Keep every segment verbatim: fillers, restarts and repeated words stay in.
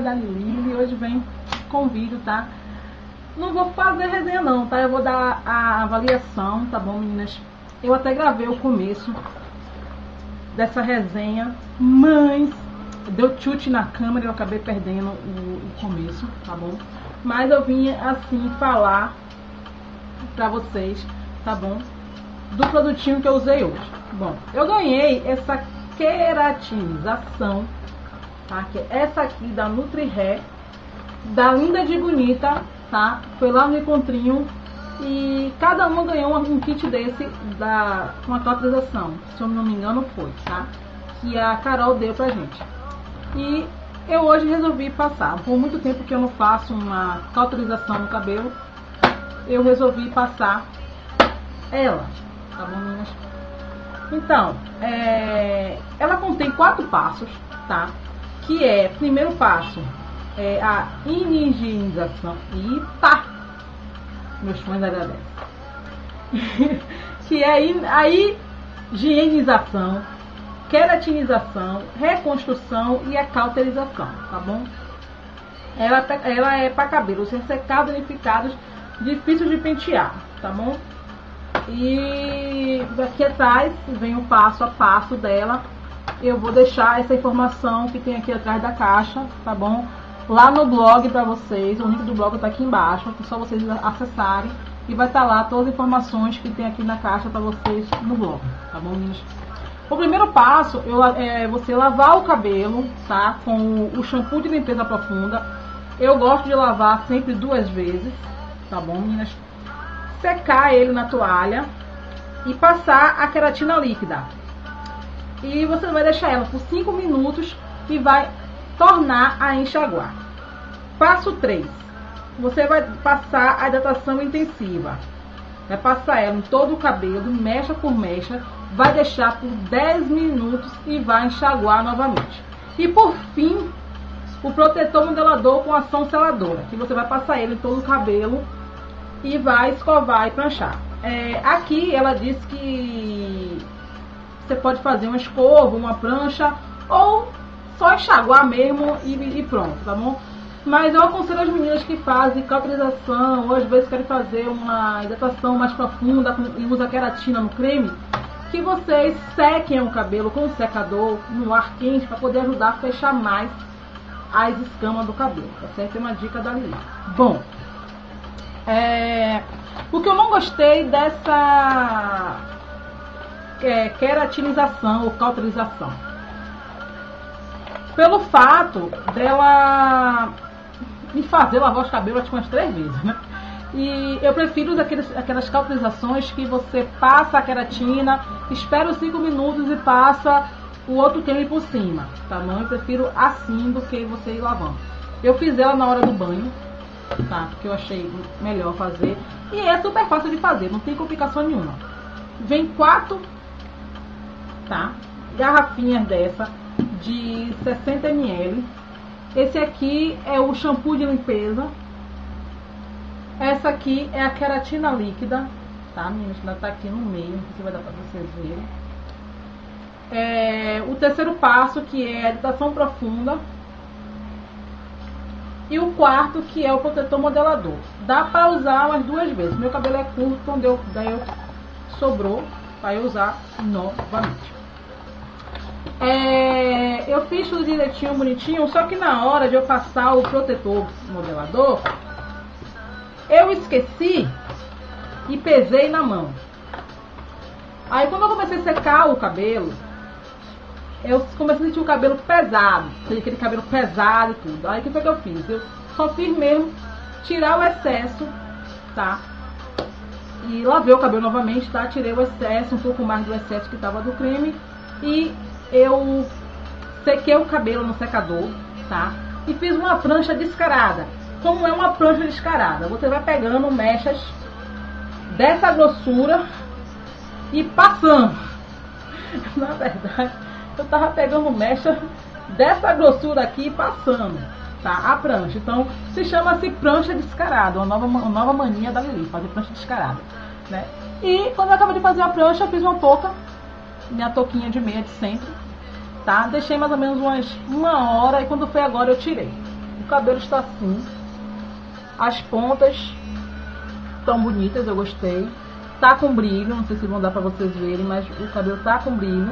da Lili, e hoje vem com vídeo, tá? Não vou fazer resenha não, tá? Eu vou dar a avaliação, tá bom, meninas? Eu até gravei o começo dessa resenha, mas deu chute na câmera e eu acabei perdendo o, o começo, tá bom? Mas eu vim assim falar pra vocês, tá bom? Do produtinho que eu usei hoje. Bom, eu ganhei essa queratinização, tá? Que é essa aqui da Nutri-Hair, da Linda de Bonita, tá? Foi lá no encontrinho e cada uma ganhou um kit desse da uma cauterização, se eu não me engano foi, tá? Que a Carol deu pra gente. E eu hoje resolvi passar. Por muito tempo que eu não faço uma cauterização no cabelo, eu resolvi passar ela, tá bom, meninas? Então, é, ela contém quatro passos, tá? Que é, primeiro passo, é a higienização. E tá! Meus fãs agradecem. Que é a higienização, queratinização, reconstrução e a cauterização, tá bom? Ela, ela é para cabelos ressecados, danificados, difíceis de pentear, tá bom? E aqui atrás vem o passo a passo dela. Eu vou deixar essa informação que tem aqui atrás da caixa, tá bom? Lá no blog para vocês, o link do blog tá aqui embaixo, é só vocês acessarem e vai estar lá todas as informações que tem aqui na caixa para vocês no blog, tá bom, meninas? O primeiro passo eu, é você lavar o cabelo, tá? Com o shampoo de limpeza profunda. Eu gosto de lavar sempre duas vezes, tá bom, meninas? Secar ele na toalha e passar a queratina líquida. E você vai deixar ela por cinco minutos e vai tornar a enxaguar. Passo três. Você vai passar a hidratação intensiva. Vai passar ela em todo o cabelo, mecha por mecha. Vai deixar por dez minutos e vai enxaguar novamente. E por fim, o protetor modelador com ação seladora, que você vai passar ele em todo o cabelo e vai escovar e pranchar. É, aqui ela diz que você pode fazer uma escova, uma prancha ou só enxaguar mesmo e, e pronto, tá bom? Mas eu aconselho as meninas que fazem cauterização ou às vezes querem fazer uma hidratação mais profunda e usa queratina no creme, que vocês sequem o cabelo com o secador no ar quente para poder ajudar a fechar mais as escamas do cabelo, tá certo? É uma dica da Lili. Bom, é, o que eu não gostei dessa é, queratinização ou cauterização, pelo fato dela me fazer lavar os cabelos acho que umas três vezes, né? E eu prefiro daqueles, aquelas cauterizações que você passa a queratina, espera os cinco minutos e passa o outro creme por cima, tá bom? Eu prefiro assim do que você ir lavando. Eu fiz ela na hora do banho, tá? Porque eu achei melhor fazer. E é super fácil de fazer, não tem complicação nenhuma. Vem quatro, tá? Garrafinhas dessa de sessenta mililitros. Esse aqui é o shampoo de limpeza. Essa aqui é a queratina líquida, tá, meninas? Ela tá aqui no meio, não sei se vai dar pra vocês verem. É, o terceiro passo, que é a hidratação profunda. E o quarto, que é o protetor modelador. Dá pra usar umas duas vezes. Meu cabelo é curto, então deu, daí eu, sobrou pra eu usar novamente. É, eu fiz tudo direitinho, bonitinho, só que na hora de eu passar o protetor modelador, eu esqueci e pesei na mão. Aí quando eu comecei a secar o cabelo, eu comecei a sentir o cabelo pesado, aquele cabelo pesado e tudo. Aí o que foi que eu fiz? Eu só fiz mesmo tirar o excesso, tá? E lavei o cabelo novamente, tá? Tirei o excesso, um pouco mais do excesso que tava do creme. E eu sequei o cabelo no secador, tá? E fiz uma prancha descarada. Como é uma prancha descarada? Você vai pegando mechas dessa grossura e passando. Na verdade, eu tava pegando mecha dessa grossura aqui e passando, tá? A prancha. Então, se chama-se prancha descarada. Uma nova, uma nova mania da Lili, fazer prancha descarada, né? E quando eu acabei de fazer a prancha, eu fiz uma touca, minha touquinha de meia de sempre, tá? Deixei mais ou menos umas uma hora e quando foi agora eu tirei. O cabelo está assim. As pontas estão bonitas, eu gostei. Tá com brilho, não sei se vão dar pra vocês verem, mas o cabelo tá com brilho.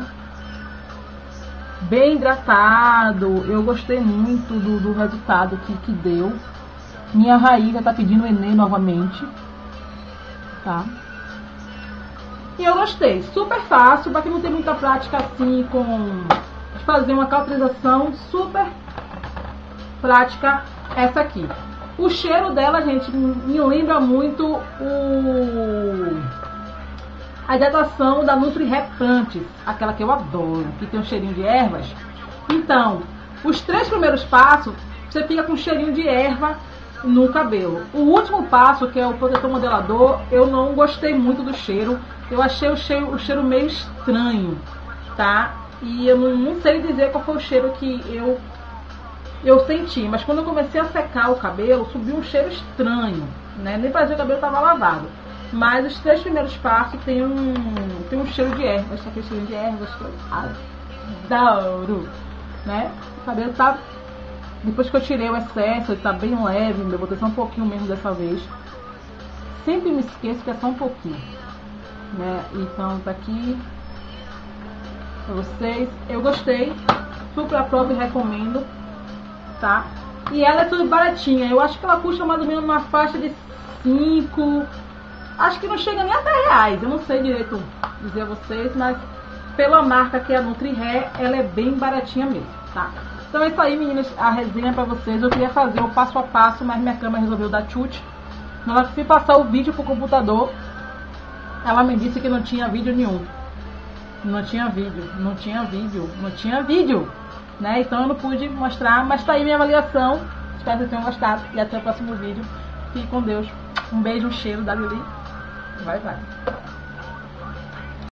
Bem hidratado, eu gostei muito do, do resultado que, que deu. Minha raiz já tá pedindo Enê novamente, tá? E eu gostei, super fácil, pra quem não tem muita prática assim com fazer uma cauterização, super prática essa aqui. O cheiro dela, gente, me lembra muito o... a hidratação da Nutri Replantes, aquela que eu adoro, que tem um cheirinho de ervas. Então, os três primeiros passos, você fica com um cheirinho de erva no cabelo. O último passo, que é o protetor modelador, eu não gostei muito do cheiro. Eu achei o cheiro, o cheiro meio estranho, tá? E eu não, não sei dizer qual foi o cheiro que eu, eu senti. Mas quando eu comecei a secar o cabelo, subiu um cheiro estranho, né? Nem parecia que o cabelo estava lavado. Mas os três primeiros passos tem um, tem um cheiro de ervas. Esse aqui é o cheiro de ervas que eu adoro, né? O cabelo tá... Depois que eu tirei o excesso, ele tá bem leve. Eu botei só um pouquinho mesmo dessa vez. Sempre me esqueço que é só um pouquinho, né? Então tá aqui pra vocês. Eu gostei, super aprovo e recomendo, tá? E ela é tudo baratinha. Eu acho que ela custa mais ou menos uma faixa de cinco, acho que não chega nem a dez reais. Eu não sei direito dizer a vocês, mas pela marca que é a Nutri Hair, ela é bem baratinha mesmo, tá? Então é isso aí, meninas, a resenha pra vocês. Eu queria fazer o passo a passo, mas minha câmera resolveu dar chute. Na hora que fui passar o vídeo pro computador, ela me disse que não tinha vídeo nenhum. Não tinha vídeo, não tinha vídeo, não tinha vídeo, né? Então eu não pude mostrar, mas tá aí minha avaliação. Espero que vocês tenham gostado e até o próximo vídeo. Fique com Deus. Um beijo, um cheiro da Lili. Vai, vai.